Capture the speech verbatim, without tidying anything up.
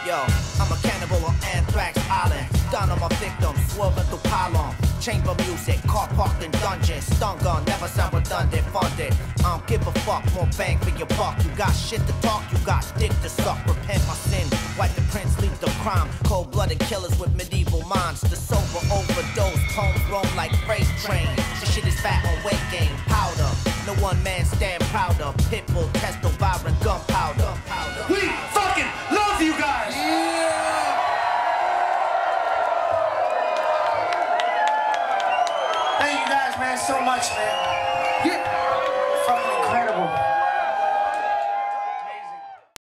Yo, I'm a cannibal on Anthrax Island. Down on my victims, swerving through pylon. Chamber music, car parked in dungeons. Stun gun, never sound redundant, funded. I don't give a fuck, more bang for your buck. You got shit to talk, you got dick to suck. Repent my sin, wipe the prince, leave the crime. Cold-blooded killers with medieval minds. The sober overdose, poems roam like freight trains. This shit is fat on weight gain, powder. No one man stand prouder. Pitbull, Testo, Byron, gunpowder. We fucking love you guys! Yeah! Thank you guys, man, so much, man. Yeah. Fucking incredible.